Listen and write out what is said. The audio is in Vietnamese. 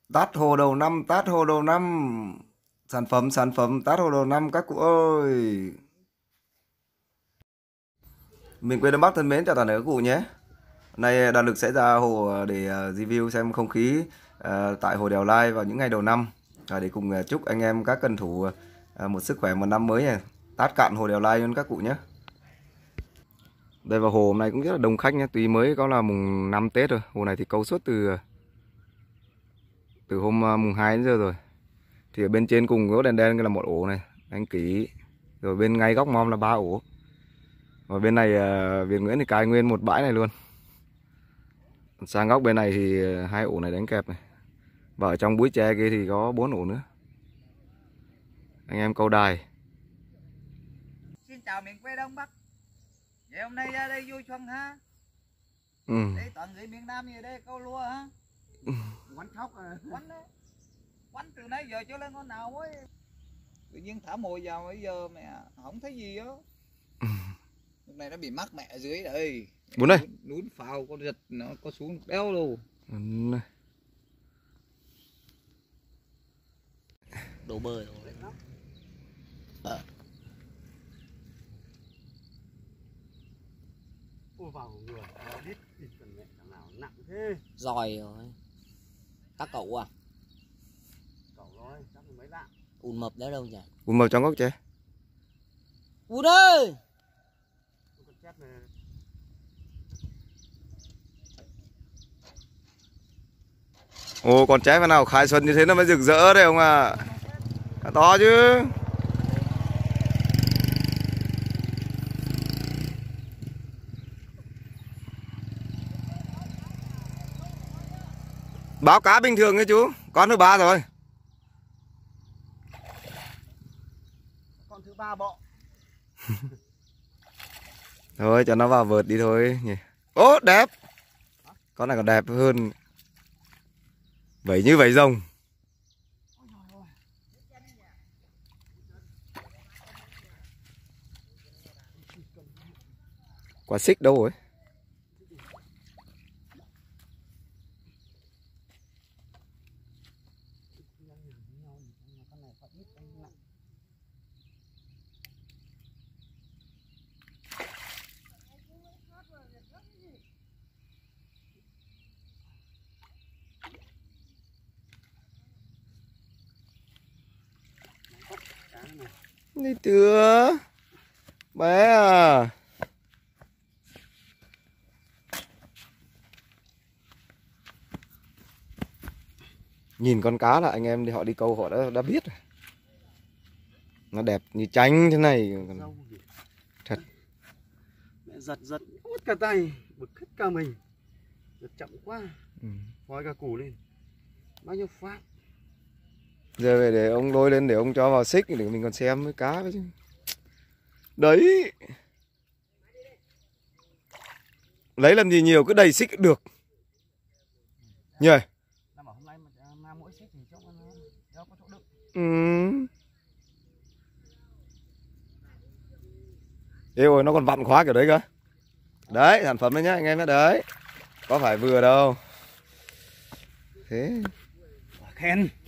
Tát hồ đầu năm, tát hồ đầu năm. Sản phẩm tát hồ đầu năm các cụ ơi. Mình quê Đông Bắc thân mến, chào toàn thể các cụ nhé. Hôm nay Đoàn Lực sẽ ra hồ để review xem không khí tại hồ Đèo Lai vào những ngày đầu năm, để cùng chúc anh em các cần thủ một sức khỏe một năm mới này. Tát cạn hồ Đèo Lai luôn các cụ nhé. Đây vào hồ hôm nay cũng rất là đông khách nhé, tuy mới có là mùng 5 Tết rồi. Hồ này thì câu suốt từ hôm mùng 2 đến giờ rồi. Thì ở bên trên cùng gỗ đèn đen là một ổ này, anh Kỷ. Rồi bên ngay góc mom là 3 ổ. Và bên này Việt Nguyễn thì cài nguyên một bãi này luôn. Sang góc bên này thì 2 ổ này đánh kẹp này. Và ở trong búi tre kia thì có 4 ổ nữa. Anh em câu đài. Xin chào miền quê Đông Bắc. Vậy hôm nay ra đây vui xuân ha. Đây toàn người miền Nam về đây câu lúa ha. Quánh khóc à. Quánh đấy. Quánh từ nãy giờ cho lên con nào ấy. Tự nhiên thả mồi vào bây giờ mẹ không thấy gì á. Lúc này nó bị mắc mẹ ở dưới đây. Bún đây. Nún phao con giật nó có xuống béo luôn. Đồ bơi rồi. Vào người biết cần mẹ thằng nào nặng thế. Rồi các cậu à? Cậu rồi, chắc là mấy lạng. Ùn mập đó đâu nhỉ? Ùn mập trong góc tre. Ùn ơi! Con chép này. Ồ, con trái vào nào khai xuân như thế nó mới rực rỡ đấy ông à. To chứ. Báo cá bình thường đấy chú. Con thứ 3 rồi. Con thứ 3 bọ. Thôi cho nó vào vợt đi thôi nhỉ. Ô đẹp. Con này còn đẹp hơn. Vẩy như vẩy rồng. Quả xích đâu rồi? Đi tựa bé à. Nhìn con cá là anh em đi họ đi câu họ đã biết rồi. Nó đẹp như tránh thế này thật. Mẹ giật mất cả tay, bực hết cả mình. Giật chậm quá. Vói cả củ lên. Bao nhiêu phát. Giờ về để ông lôi lên để ông cho vào xích để mình còn xem với cá chứ. Đấy. Lấy làm gì nhiều, cứ đầy xích được. Nhỉ? Ê ôi, nó còn vặn khóa kiểu đấy cơ. Đấy, sản phẩm đấy nhá anh em nhé. Đấy. Có phải vừa đâu. Thế. Khen.